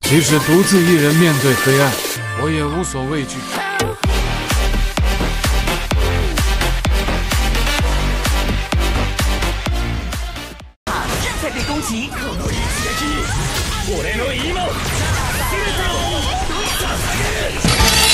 即使独自一人面对黑暗，我也无所畏惧。 天才的攻击。この一撃、俺の今を全てを捧げる。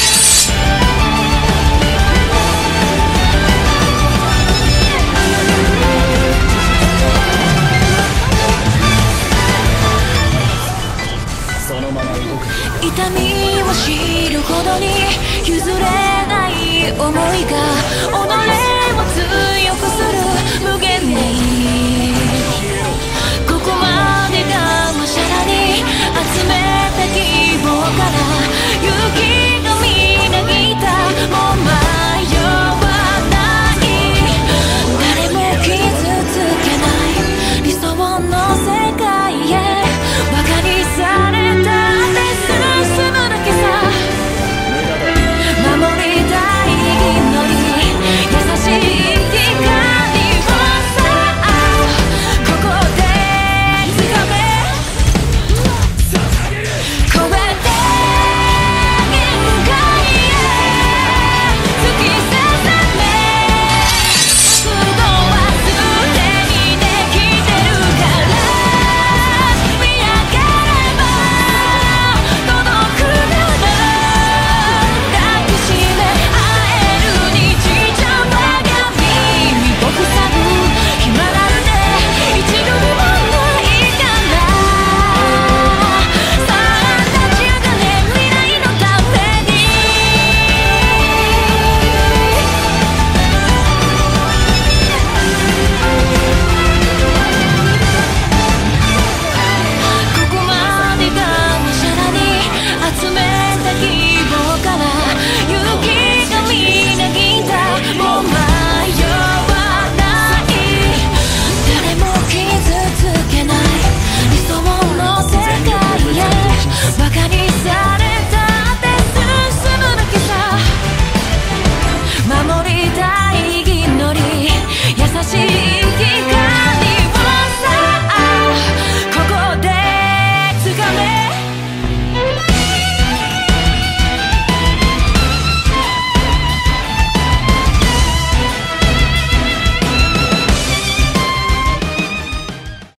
そのまま動く。 痛みを知るほどに譲れない想いが己を強くする無限に